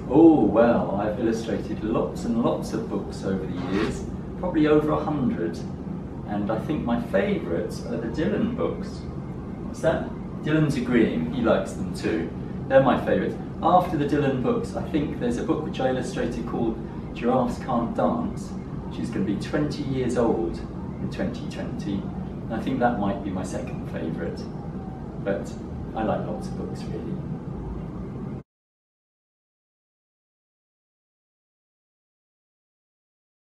Oh, well, I've illustrated lots and lots of books over the years, probably over 100. And I think my favourites are the Dylan books. What's that? Dylan's agreeing, he likes them too. They're my favourites. After the Dylan books, I think there's a book which I illustrated called Giraffes Can't Dance. She's going to be 20 years old in 2020. And I think that might be my second favourite. But I like lots of books really.